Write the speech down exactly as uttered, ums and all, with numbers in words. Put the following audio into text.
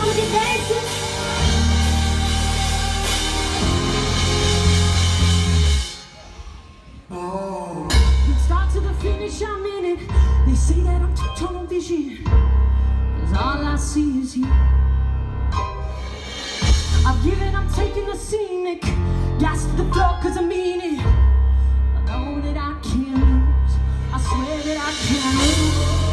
wanna get dancing? Oh. From start to the finish, I'm in it. They say that I'm tunnel vision, 'cause all I see is you. I've given, I'm taking the scenic. Gas to the floor 'cause I mean it. I know that I can't lose. I swear that I can't lose.